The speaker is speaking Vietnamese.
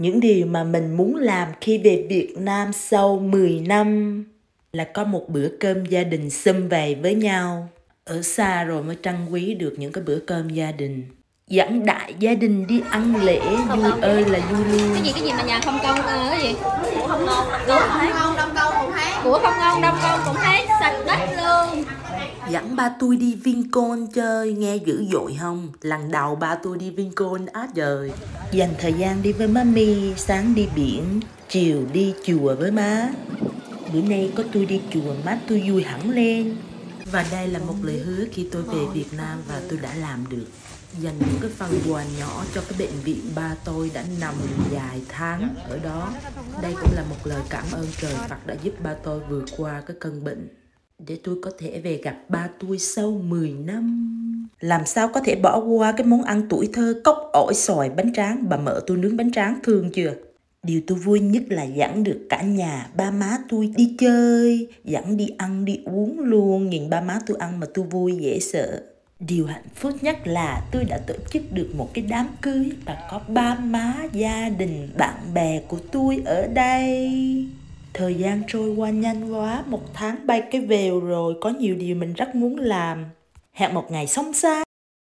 Những điều mà mình muốn làm khi về Việt Nam sau 10 năm là có một bữa cơm gia đình sum vầy với nhau. Ở xa rồi mới trân quý được những cái bữa cơm gia đình. Dẫn đại gia đình đi ăn lễ, vui ơi là vui luôn. Cái gì mà nhà không công cái gì? Của không ngon, đông công cũng thấy. Của không ngon, đông công cũng thấy, sạch đất luôn. Dẫn ba tôi đi Vincom chơi, nghe dữ dội không? Lần đầu ba tôi đi Vincom á trời. Dành thời gian đi với má Mi, sáng đi biển, chiều đi chùa với má. Bữa nay có tôi đi chùa, má tôi vui hẳn lên. Và đây là một lời hứa khi tôi về Việt Nam và tôi đã làm được. Dành những cái phần quà nhỏ cho cái bệnh viện ba tôi đã nằm dài tháng ở đó. Đây cũng là một lời cảm ơn trời Phật đã giúp ba tôi vượt qua cái cơn bệnh, để tôi có thể về gặp ba tôi sau 10 năm. Làm sao có thể bỏ qua cái món ăn tuổi thơ cốc ổi xoài bánh tráng. Bà mợ tôi nướng bánh tráng thương chưa? Điều tôi vui nhất là dẫn được cả nhà ba má tôi đi chơi, dẫn đi ăn đi uống luôn. Nhìn ba má tôi ăn mà tôi vui dễ sợ. Điều hạnh phúc nhất là tôi đã tổ chức được một cái đám cưới và có ba má, gia đình, bạn bè của tôi ở đây. Thời gian trôi qua nhanh quá, 1 tháng bay cái vèo rồi, có nhiều điều mình rất muốn làm. Hẹn một ngày sống xa.